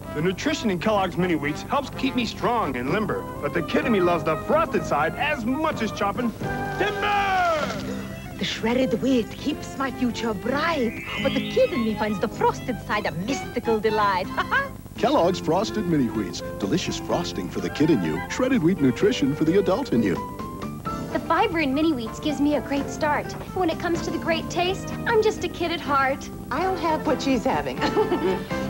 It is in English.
The nutrition in Kellogg's Mini Wheats helps keep me strong and limber. But the kid in me loves the frosted side as much as chopping timber! The shredded wheat keeps my future bright, but the kid in me finds the frosted side a mystical delight. Kellogg's Frosted Mini Wheats. Delicious frosting for the kid in you. Shredded wheat nutrition for the adult in you. The fiber in Mini Wheats gives me a great start. When it comes to the great taste, I'm just a kid at heart. I'll have what she's having.